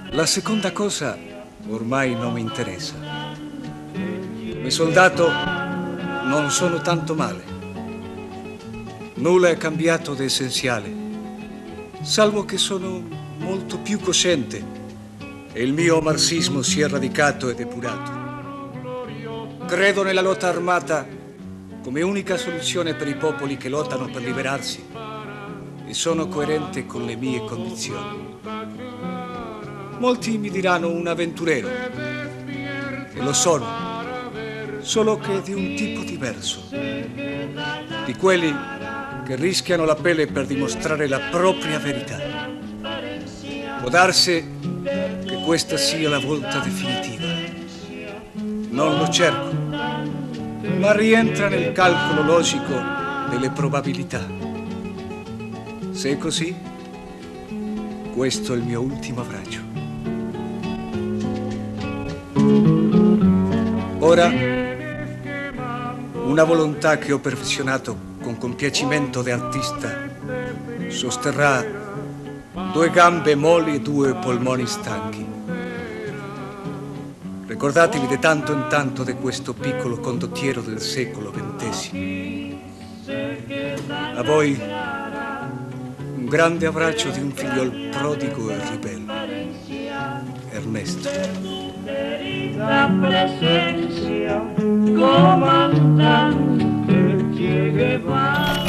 La seconda cosa ormai non mi interessa. Come soldato non sono tanto male. Nulla è cambiato di essenziale, salvo che sono molto più cosciente e il mio marxismo si è radicato ed epurato. Credo nella lotta armata come unica soluzione per i popoli che lottano per liberarsi e sono coerente con le mie convinzioni. Molti mi diranno un avventuriero, e lo sono, solo che di un tipo diverso, di quelli che rischiano la pelle per dimostrare la propria verità. Può darsi che questa sia la volta definitiva. Non lo cerco, ma rientra nel calcolo logico delle probabilità. Se è così, questo è il mio ultimo abbraccio. Ora, una volontà che ho perfezionato con compiacimento di artista sosterrà 2 gambe molli e 2 polmoni stanchi. Ricordatevi di tanto in tanto di questo piccolo condottiero del secolo XX. A voi un grande abbraccio di un figliol prodigo e ribelle, Ernesto. La presencia, comandante Che Guevara.